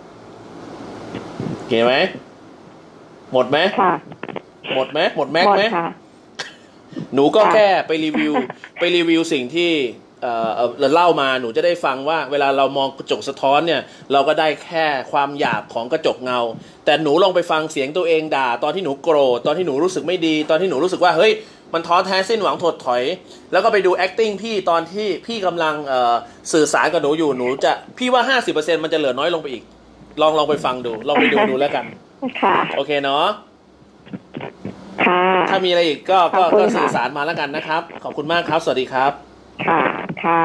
เห็นไหมหมดไหมค่ะหมดไหมหมดแม็กไหมหนูก็แค่ไปรีวิวไปรีวิวสิ่งที่เอ่อเราเล่ามาหนูจะได้ฟังว่าเวลาเรามองกระจกสะท้อนเนี่ยเราก็ได้แค่ความหยาบของกระจกเงาแต่หนูลองไปฟังเสียงตัวเองด่าตอนที่หนูโกรธตอนที่หนูรู้สึกไม่ดีตอนที่หนูรู้สึกว่าเฮ้ยมันท้อแท้สิ้นหวังถดถอยแล้วก็ไปดู acting พี่ตอนที่พี่กำลังเอ่อสื่อสารกับหนูอยู่หนูจะพี่ว่า ห้าสิบเปอร์เซ็นต์ มันจะเหลือน้อยลงไปอีกลองลองไปฟังดูลองไปดูดูแล้วกันค่ะโอเคเนาะค่ะถ้ามีอะไรอีกก็ก็ก็สื่อสารมาแล้วกันนะครับขอบคุณมากครับสวัสดีครับค่ะค่ะ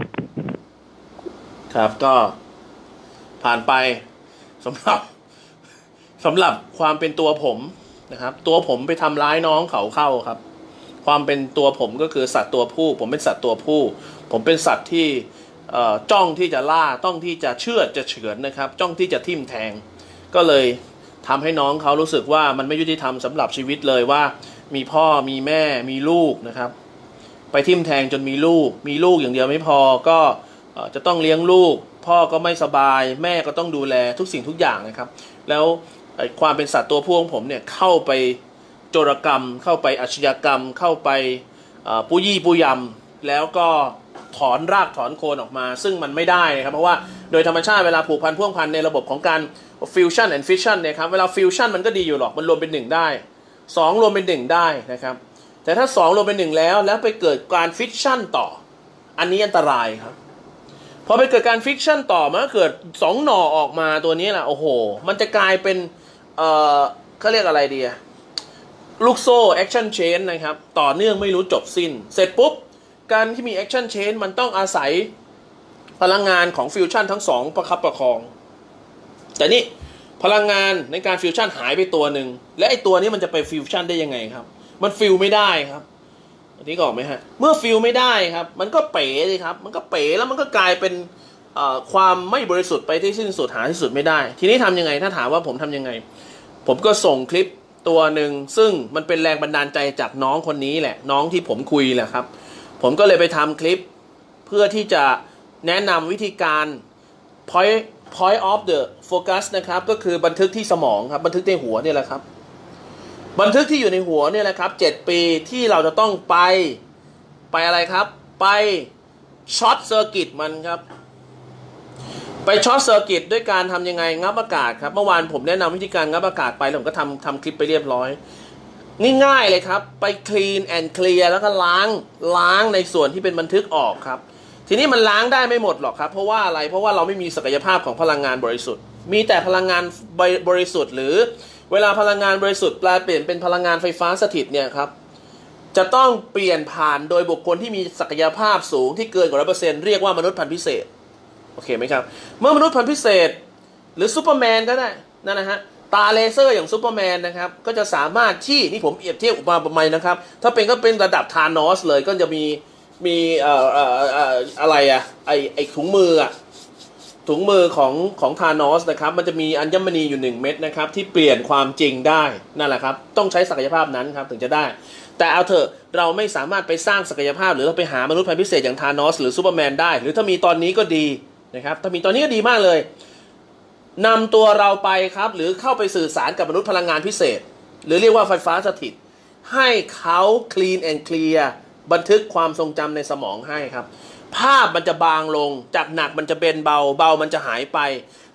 ครับก็ผ่านไปสำหรับสำหรับความเป็นตัวผมนะครับตัวผมไปทำร้ายน้องเขาเข้าครับความเป็นตัวผมก็คือสัตว์ตัวผู้ผมเป็นสัตว์ตัวผู้ผมเป็นสัตว์ที่เอ่อจ้องที่จะล่าต้องที่จะเชือดจะเฉือนนะครับจ้องที่จะทิ่มแทงก็เลยทำให้น้องเขารู้สึกว่ามันไม่ยุติธรรมสำหรับชีวิตเลยว่ามีพ่อมีแม่มีลูกนะครับไปทิ่มแทงจนมีลูกมีลูกอย่างเดียวไม่พอก็จะต้องเลี้ยงลูกพ่อก็ไม่สบายแม่ก็ต้องดูแลทุกสิ่งทุกอย่างนะครับแล้วความเป็นสัตว์ตัวผู้ของผมเนี่ยเข้าไปโจรกรรมเข้าไปอาชญากรรมเข้าไปปุยยี่ปุยยำแล้วก็ถอนรากถอนโคนออกมาซึ่งมันไม่ได้นะครับเพราะว่าโดยธรรมชาติเวลาผูกพันพ่วงพันในระบบของการฟิวชั่นแอนด์ฟิชชั่นเนี่ยครับเวลาฟิวชั่นมันก็ดีอยู่หรอกมันรวมเป็นหนึ่งได้สองรวมเป็นหนึ่งได้นะครับแต่ถ้าสองรวมเป็นหนึ่งแล้วแล้วไปเกิดการฟิชชั่นต่ออันนี้อันตรายครับพอไปเกิดการฟิชชั่นต่อมันก็เกิดสองหน่อออกมาตัวนี้แหละโอ้โหมันจะกลายเป็นเอ่อเขาเรียกอะไรดีลูกโซ่แอคชั่นเชนนะครับต่อเนื่องไม่รู้จบสิ้นเสร็จปุ๊บการที่มีแอคชั่นเชนมันต้องอาศัยพลังงานของฟิวชั่นทั้งสองประคับประคองแต่นี่พลังงานในการฟิวชั่นหายไปตัวหนึ่งและไอ้ตัวนี้มันจะไปฟิวชั่นได้ยังไงครับมันฟิวไม่ได้ครับอันนี้ก็ออกไหมฮะเมื่อฟิวไม่ได้ครับมันก็เป๋เลยครับมันก็เป๋แล้วมันก็กลายเป็นความไม่บริสุทธิ์ไปที่สิ้นสุดหาที่สุดไม่ได้ทีนี้ทำยังไงถ้าถามว่าผมทำยังไงผมก็ส่งคลิปตัวหนึ่งซึ่งมันเป็นแรงบันดาลใจจากน้องคนนี้แหละน้องที่ผมคุยแหละครับผมก็เลยไปทำคลิปเพื่อที่จะแนะนำวิธีการ point point of the focus นะครับก็คือบันทึกที่สมองครับบันทึกในหัวเนี่ยแหละครับบันทึกที่อยู่ในหัวเนี่ยแหละครับเจ็ดปีที่เราจะต้องไปไปอะไรครับไปช็อตเซอร์กิตมันครับไปช็อตเซอร์กิตด้วยการทำยังไงงับอากาศครับเมื่อวานผมแนะนำวิธีการงับอากาศไปแล้วผมก็ทำทำคลิปไปเรียบร้อยง่ายๆเลยครับไป clean and clear แล้วก็ล้างล้างในส่วนที่เป็นบันทึกออกครับทีนี้มันล้างได้ไม่หมดหรอกครับเพราะว่าอะไรเพราะว่าเราไม่มีศักยภาพของพลังงานบริสุทธิ์มีแต่พลังงานบริสุทธิ์หรือเวลาพลังงานบริสุทธิ์แปลเปลี่ยนเป็นพลังงานไฟฟ้าสถิตเนี่ยครับจะต้องเปลี่ยนผ่านโดยบุคคลที่มีศักยภาพสูงที่เกินกว่า ร้อยเปอร์เซ็นต์ เรียกว่ามนุษย์พันธุ์พิเศษโอเคไหมครับเมื่อมนุษย์พันธุ์พิเศษหรือซูเปอร์แมนก็ได้นั่นนะฮะตาเลเซอร์อย่างซูเปอร์แมนนะครับก็จะสามารถที่นี่ผมเปรียบเทียบอุปมาอุปไมยนะครับถ้าเป็นก็เป็นระดับธานอสเลยก็จะมีมีเอ่อเอ่อเอ่ออะไรอะไอไอถุงมืออะถุงมือของของธานอสนะครับมันจะมีอัญมณีอยู่หนึ่งเม็ดนะครับที่เปลี่ยนความจริงได้นั่นแหละครับต้องใช้ศักยภาพนั้นครับถึงจะได้แต่เอาเถอะเราไม่สามารถไปสร้างศักยภาพหรือเราไปหามนุษย์พันธุ์พิเศษอย่างธานอสหรือซูเปอร์แมนได้หรือถ้ามีตอนนี้ก็ดีนะครับถ้ามีตอนนี้ก็ดีมากเลยนำตัวเราไปครับหรือเข้าไปสื่อสารกับมนุษย์พลังงานพิเศษหรือเรียกว่าไฟฟ้าสถิตให้เขา clean and clear บันทึกความทรงจำในสมองให้ครับภาพมันจะบางลงจากหนักมันจะเป็นเบาเบามันจะหายไป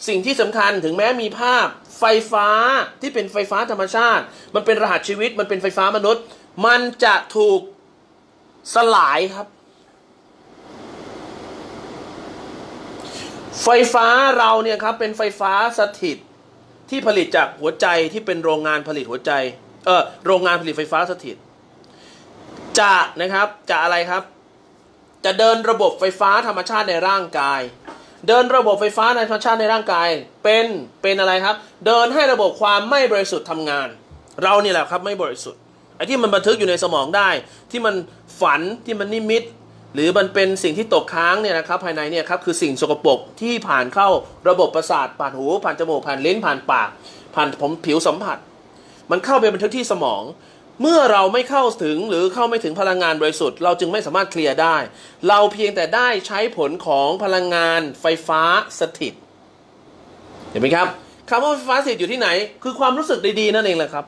สิ่งที่สำคัญถึงแม้มีภาพไฟฟ้าที่เป็นไฟฟ้าธรรมชาติมันเป็นรหัสชีวิตมันเป็นไฟฟ้ามนุษย์มันจะถูกสลายครับไฟฟ้าเราเนี่ยครับเป็นไฟฟ้าสถิตที่ผลิตจากหัวใจที่เป็นโรงงานผลิตหัวใจเออโรงงานผลิตไฟฟ้าสถิตจะนะครับจะอะไรครับจะเดินระบบไฟฟ้าธรรมชาติในร่างกายเดินระบบไฟฟ้าในธรรมชาติในร่างกายเป็นเป็นอะไรครับเดินให้ระบบความไม่บริสุทธิ์ทำงานเรานี่แหละครับไม่บริสุทธิ์ไอ้ที่มันบันทึกอยู่ในสมองได้ที่มันฝันที่มันนิมิตหรือมันเป็นสิ่งที่ตกค้างเนี่ยนะครับภายในเนี่ยครับคือสิ่งสกปรกที่ผ่านเข้าระบบประสาทผ่านหูผ่านจมูกผ่านลิ้นผ่านปากผ่านผมผิวสัมผัสมันเข้าไปบันทึกที่สมองเมื่อเราไม่เข้าถึงหรือเข้าไม่ถึงพลังงานบริสุทธิ์เราจึงไม่สามารถเคลียร์ได้เราเพียงแต่ได้ใช้ผลของพลังงานไฟฟ้าสถิตเห็นไหมครับคำว่าไฟฟ้าสถิตอยู่ที่ไหนคือความรู้สึกดีๆนั่นเองแหละครับ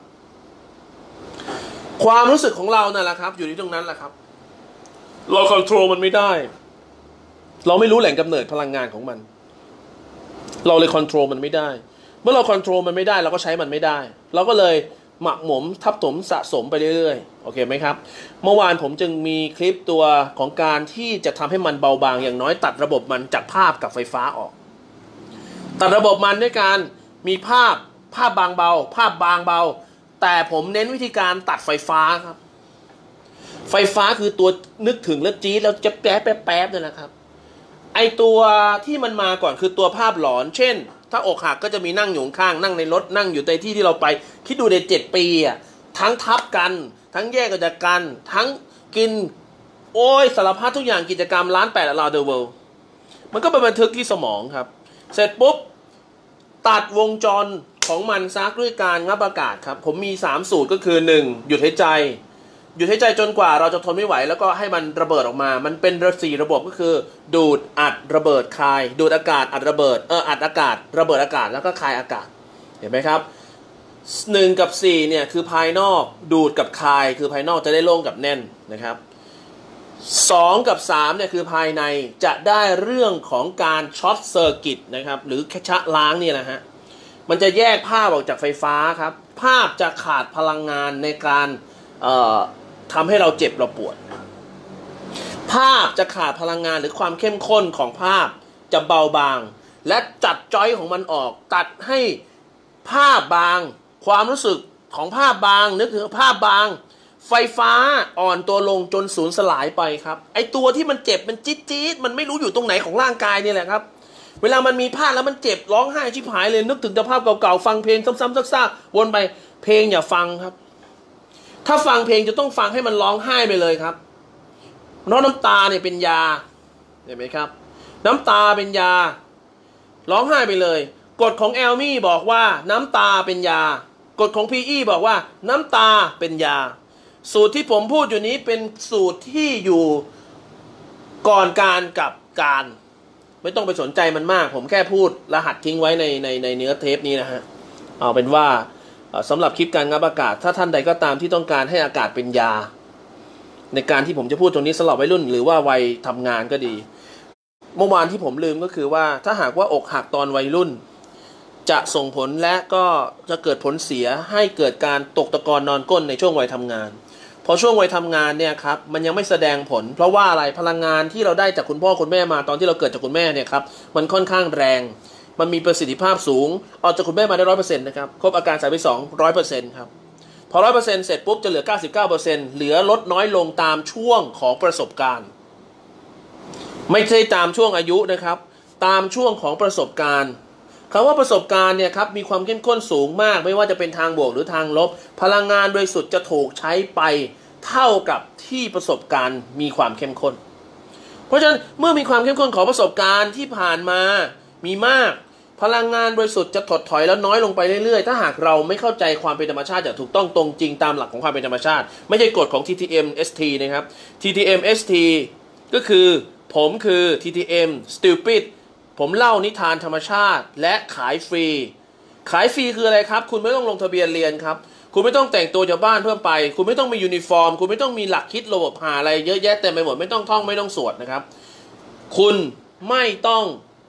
ความรู้สึกของเรานั่นแหละครับอยู่ที่ตรงนั้นแหละครับเราควบคุมมันไม่ได้เราไม่รู้แหล่งกำเนิดพลังงานของมันเราเลยควบคุมมันไม่ได้เมื่อเราควบคุมมันไม่ได้เราก็ใช้มันไม่ได้เราก็เลยหมักหมมทับถมสะสมไปเรื่อยๆโอเคไหมครับเมื่อวานผมจึงมีคลิปตัวของการที่จะทำให้มันเบาบางอย่างน้อยตัดระบบมันจากภาพกับไฟฟ้าออกตัดระบบมันด้วยการมีภาพภาพบางเบาภาพบางเบาแต่ผมเน้นวิธีการตัดไฟฟ้าครับไฟฟ้าคือตัวนึกถึงแล้วจี๊ดแล้วจะแป๊บแป๊บแป๊บนั่นแหละครับไอตัวที่มันมาก่อนคือตัวภาพหลอนเช่นถ้าอกหักก็จะมีนั่งอยู่ข้างนั่งในรถนั่งอยู่ในที่ที่เราไปคิดดูในเจ็ดปีอ่ะทั้งทับกันทั้งแยกจากกันทั้งกินโอ้ยสารพัดทุกอย่างกิจกรรมล้านแปด around the world มันก็ไปบันทึกที่สมองครับเสร็จปุ๊บตัดวงจรของมันซักด้วยการงับอากาศครับผมมีสามสูตรก็คือหนึ่งหยุดหายใจหยุดหายใจจนกว่าเราจะทนไม่ไหวแล้วก็ให้มันระเบิดออกมามันเป็นสี่ระบบก็คือดูดอัดระเบิดคายดูดอากาศอัดระเบิดเอออัดอากาศระเบิดอากาศแล้วก็คายอากาศเห็นไหมครับหนึ่งกับสี่เนี่ยคือภายนอกดูดกับคายคือภายนอกจะได้โล่งกับแน่นนะครับสองกับสามเนี่ยคือภายในจะได้เรื่องของการช็อตเซอร์กิตนะครับหรือแค่ชะล้างนี่นะฮะมันจะแยกภาพออกจากไฟฟ้าครับภาพจะขาดพลังงานในการเอ่อทำให้เราเจ็บเราปวดภาพจะขาดพลังงานหรือความเข้มข้นของภาพจะเบาบางและจัดจอยของมันออกตัดให้ภาพบางความรู้สึกของภาพบางนึกถึงภาพบางไฟฟ้าอ่อนตัวลงจนสูญสลายไปครับไอตัวที่มันเจ็บมันจี๊ดจี๊ดมันไม่รู้อยู่ตรงไหนของร่างกายนี่แหละครับเวลามันมีภาพแล้วมันเจ็บร้องไห้ชิบหายเลยนึกถึงแต่ภาพเก่าๆฟังเพลงซ้ำๆซากๆวนไปเพลงอย่าฟังครับถ้าฟังเพลงจะต้องฟังให้มันร้องไห้ไปเลยครับเพราะน้ำตาเนี่ยเป็นยาเห็นไหมครับน้ำตาเป็นยาร้องไห้ไปเลยกฎของแอลมี่บอกว่าน้ำตาเป็นยากฎของพีอีบอกว่าน้ำตาเป็นยาสูตรที่ผมพูดอยู่นี้เป็นสูตรที่อยู่ก่อนการกับการไม่ต้องไปสนใจมันมากผมแค่พูดรหัสทิ้งไว้ในในในเนื้อเทปนี้นะฮะเอาเป็นว่าสำหรับคลิปการงับอากาศถ้าท่านใดก็ตามที่ต้องการให้อากาศเป็นยาในการที่ผมจะพูดตรงนี้สำหรับวัยรุ่นหรือว่าวัยทำงานก็ดีเมื่อวานที่ผมลืมก็คือว่าถ้าหากว่าอกหักตอนวัยรุ่นจะส่งผลและก็จะเกิดผลเสียให้เกิดการตกตะกอนนอนก้นในช่วงวัยทำงานพอช่วงวัยทำงานเนี่ยครับมันยังไม่แสดงผลเพราะว่าอะไรพลังงานที่เราได้จากคุณพ่อคุณแม่มาตอนที่เราเกิดจากคุณแม่เนี่ยครับมันค่อนข้างแรงมันมีประสิทธิภาพสูงออกจากคุณแม่มาได้ร้อยเปอร์เซ็นต์นะครับครบอาการสายไปสองร้อยเปอร์เซ็นต์ครับพอร้อยเปอร์เซ็นต์เสร็จปุ๊บจะเหลือเก้าสิบเก้าเปอร์เซ็นต์เหลือลดน้อยลงตามช่วงของประสบการณ์ไม่ใช่ตามช่วงอายุนะครับตามช่วงของประสบการณ์คำว่าประสบการณ์เนี่ยครับมีความเข้มข้นสูงมากไม่ว่าจะเป็นทางบวกหรือทางลบพลังงานบริสุทธิ์จะถูกใช้ไปเท่ากับที่ประสบการณ์มีความเข้มข้นเพราะฉะนั้นเมื่อมีความเข้มข้นของประสบการณ์ที่ผ่านมามีมากพลังงานบริสุทธิ์จะถดถอยแล้วน้อยลงไปเรื่อยๆถ้าหากเราไม่เข้าใจความเป็นธรรมชาติอย่างถูกต้องตรงจริงตามหลักของความเป็นธรรมชาติไม่ใช่กฎของ ที ที เอ็ม เอส ที นะครับ ที ที เอ็ม เอส ที ก็คือผมคือ ที ที เอ็ม Stupid ผมเล่านิทานธรรมชาติและขายฟรีขายฟรีคืออะไรครับคุณไม่ต้องลงทะเบียนเรียนครับคุณไม่ต้องแต่งตัวจากบ้านเพิ่มไปคุณไม่ต้องมียูนิฟอร์มคุณไม่ต้องมีหลักคิดระบบหาอะไรเยอะแยะเต็มไปหมดไม่ต้องท่องไม่ต้องสวดนะครับคุณไม่ต้อง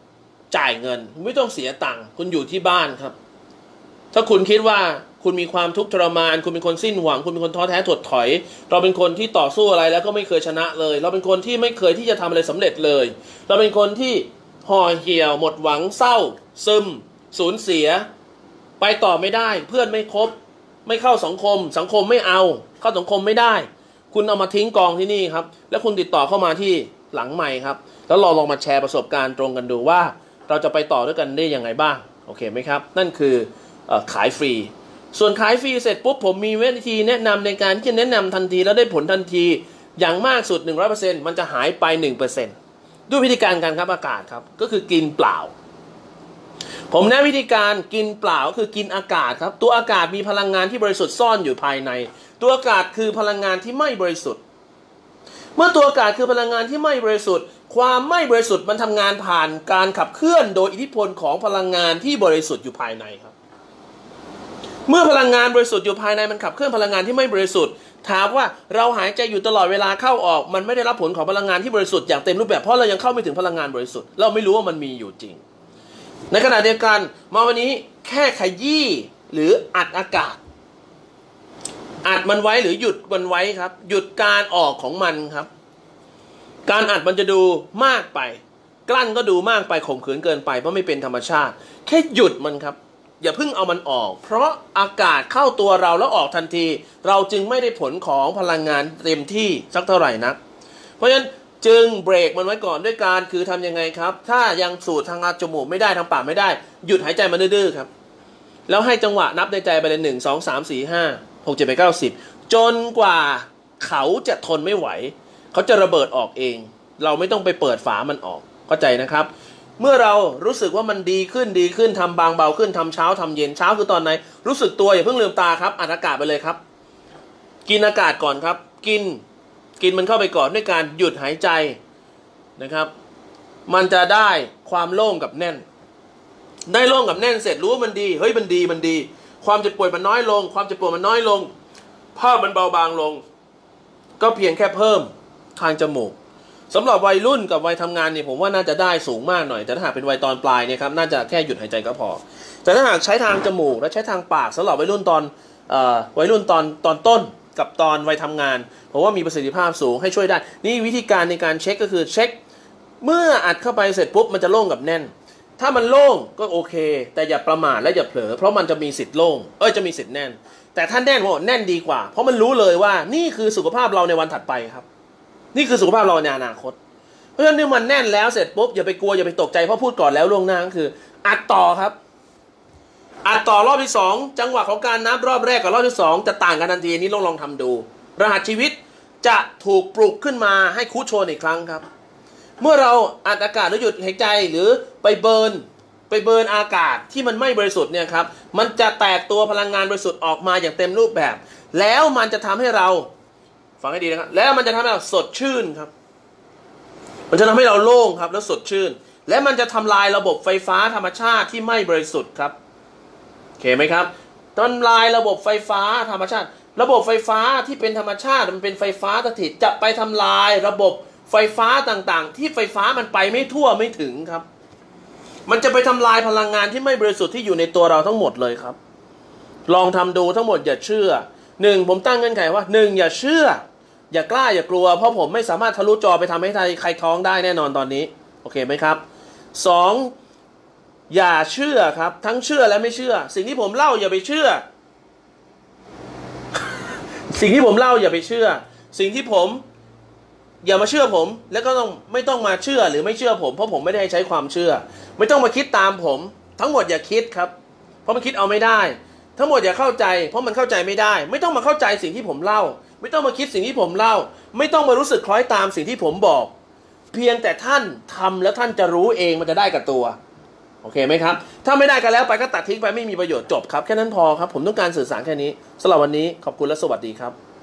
จ่ายเงินไม่ต้องเสียตังค์คุณอยู่ที่บ้านครับถ้าคุณคิดว่าคุณมีความทุกข์ทรมานคุณเป็นคนสิ้นหวังคุณเป็นคนท้อแท้ถดถอยเราเป็นคนที่ต่อสู้อะไรแล้วก็ไม่เคยชนะเลยเราเป็นคนที่ไม่เคยที่จะทำอะไรสำเร็จเลยเราเป็นคนที่ห่อเหี่ยวหมดหวังเศร้าซึมสูญเสียไปต่อไม่ได้เพื่อนไม่คบไม่เข้าสังคมสังคมไม่เอาเข้าสังคมไม่ได้คุณเอามาทิ้งกองที่นี่ครับแล้วคุณติดต่อเข้ามาที่หลังไมค์ครับแล้วเราลองมาแชร์ประสบการณ์ตรงกันดูว่าเราจะไปต่อด้วยกันได้ยังไงบ้างโอเคไหมครับนั่นคือเอ่อขายฟรีส่วนขายฟรีเสร็จปุ๊บผมมีวิธีแนะนำในการที่จะแนะนำทันทีแล้วได้ผลทันทีอย่างมากสุด หนึ่งร้อยเปอร์เซ็นต์ มันจะหายไป หนึ่งเปอร์เซ็นต์ ด้วยวิธีการการครับอากาศครับก็คือกินเปล่าผมแนะวิธีการกินเปล่าก็คือกินอากาศครับตัวอากาศมีพลังงานที่บริสุทธิ์ซ่อนอยู่ภายในตัวอากาศคือพลังงานที่ไม่บริสุทธิ์เมื่อตัวอากาศคือพลังงานที่ไม่บริสุทธิ์ความไม่บริสุทธิ์มันทำงานผ่านการขับเคลื่อนโดยอิทธิพลของพลังงานที่บริสุทธิ์อยู่ภายในครับเมื่อพลังงานบริสุทธิ์อยู่ภายในมันขับเคลื่อนพลังงานที่ไม่บริสุทธิ์ถามว่าเราหายใจอยู่ตลอดเวลาเข้าออกมันไม่ได้รับผลของพลังงานที่บริสุทธิ์อย่างเต็มรูปแบบเพราะเรายังเข้าไม่ถึงพลังงานบริสุทธิ์เราไม่รู้ว่ามันมีอยู่จริงในขณะเดียวกันมาวันนี้แค่ขยี้หรืออัดอากาศอัดมันไว้หรือหยุดมันไว้ครับหยุดการออกของมันครับการอัดมันจะดูมากไปกลั้นก็ดูมากไปข่มขืนเกินไปเพราะไม่เป็นธรรมชาติแค่หยุดมันครับอย่าเพิ่งเอามันออกเพราะอากาศเข้าตัวเราแล้วออกทันทีเราจึงไม่ได้ผลของพลังงานเต็มที่สักเท่าไหร่นักเพราะฉะนั้นจึงเบรกมันไว้ก่อนด้วยการคือทำยังไงครับถ้ายังสูดทางจมูกไม่ได้ทางปากไม่ได้หยุดหายใจมันดื้อๆครับแล้วให้จังหวะนับในใจไปเลยหนึ่งสองสามสี่ห้าหกเจ็ดแปดเก้าสิบจนกว่าเขาจะทนไม่ไหวเขาจะระเบิดออกเองเราไม่ต้องไปเปิดฝามันออกเข้าใจนะครับเมื่อเรารู้สึกว่ามันดีขึ้นดีขึ้นทำบางเบาขึ้นทำเช้าทำเย็นเช้าคือตอนไหนรู้สึกตัวอย่าเพิ่งลืมตาครับอัดอากาศไปเลยครับกินอากาศก่อนครับกินกินมันเข้าไปก่อนด้วยการหยุดหายใจนะครับมันจะได้ความโล่งกับแน่นได้โล่งกับแน่นเสร็จรู้ว่ามันดีเฮ้ยมันดีมันดีความเจ็บป่วยมันน้อยลงความเจ็บปวดมันน้อยลงภาพมันเบาบางลงก็เพียงแค่เพิ่มทางจมูกสำหรับวัยรุ่นกับวัยทำงานเนี่ยผมว่าน่าจะได้สูงมากหน่อยแต่ถ้าหากเป็นวัยตอนปลายเนี่ยครับน่าจะแค่หยุดหายใจก็พอแต่ถ้าหากใช้ทางจมูกและใช้ทางปากสำหรับวัยรุ่นตอนเอ่อวัยรุ่นตอนตอนต้นกับตอนวัยทำงานผมว่ามีประสิทธิภาพสูงให้ช่วยได้นี่วิธีการในการเช็คก็คือเช็คเมื่ออัดเข้าไปเสร็จปุ๊บมันจะโล่งกับแน่นถ้ามันโล่งก็โอเคแต่อย่าประมาทและอย่าเผลอเพราะมันจะมีสิทธิ์โล่งเอ้ยจะมีสิทธิ์แน่นแต่ถ้าแน่นผมบอกแน่นดีกว่าเพราะมันรู้เลยว่านี่คือสุขภาพเราในวันถัดไปครับนี่คือสุขภาพเราในอนาคตเพราะฉะนั้นนี่มันแน่นแล้วเสร็จปุ๊บอย่าไปกลัวอย่าไปตกใจเพราะพูดก่อนแล้วล่วงหน้าก็คืออัดต่อครับอัดต่อรอบที่สองจังหวะของการนับรอบแรกกับรอบที่สองจะต่างกันทันทีนี้ลองลองทำดูรหัสชีวิตจะถูกปลุกขึ้นมาให้คูโชนอีกครั้งครับเมื่อเราอัดอากาศหรือหยุดหายใจหรือไปเบิร์นไปเบิร์นอากาศที่มันไม่บริสุทธิ์เนี่ยครับมันจะแตกตัวพลังงานบริสุทธิ์ออกมาอย่างเต็มรูปแบบแล้วมันจะทำให้เราฟังให้ดีนะครับแล้วมันจะทำให้เราสดชื่นครับมันจะทำให้เราโล่งครับแล้วสดชื่นและมันจะทำลายระบบไฟฟ้าธรรมชาติที่ไม่บริสุทธิ์ครับโอเคไหมครับทำลายระบบไฟฟ้าธรรมชาติระบบไฟฟ้าที่เป็นธรรมชาติมันเป็นไฟฟ้าสถิตจะไปทำลายระบบไฟฟ้าต่างๆที่ไฟฟ้ามันไปไม่ทั่วไม่ถึงครับมันจะไปทำลายพลังงานที่ไม่บริสุทธิ์ที่อยู่ในตัวเราทั้งหมดเลยครับลองทำดูทั้งหมดอย่าเชื่อหนึ่งผมตั้งเงื่อนไขว่าหนึ่งอย่าเชื่ออย่ากล้าอย่ากลัวเพราะผมไม่สามารถทะลุจอไปทำให้ใครท้องได้แน่นอนตอนนี้โอเคไหมครับสองอย่าเชื่อครับทั้งเชื่อและไม่เชื่อสิ่งที่ผมเล่าอย่าไปเชื่อ สิ่งที่ผมเล่าอย่าไปเชื่อสิ่งที่ผมอย่ามาเชื่อผมแล้วก็ต้องไม่ต้องมาเชื่อหรือไม่เชื่อผมเพราะผมไม่ได้ใช้ความเชื่อไม่ต้องมาคิดตามผมทั้งหมดอย่าคิดครับเพราะมันคิดเอาไม่ได้ทั้งหมดอย่าเข้าใจเพราะมันเข้าใจไม่ได้ไม่ต้องมาเข้าใจสิ่งที่ผมเล่าไม่ต้องมาคิดสิ่งที่ผมเล่าไม่ต้องมารู้สึกคล้อยตามสิ่งที่ผมบอกเพียงแต่ท่านทำแล้วท่านจะรู้เองมันจะได้กับตัวโอเคไหมครับถ้าไม่ได้กันแล้วไปก็ตัดทิ้งไปไม่มีประโยชน์จบครับแค่นั้นพอครับผมต้องการสื่อสารแค่นี้สำหรับวันนี้ขอบคุณและสวัสดีครับ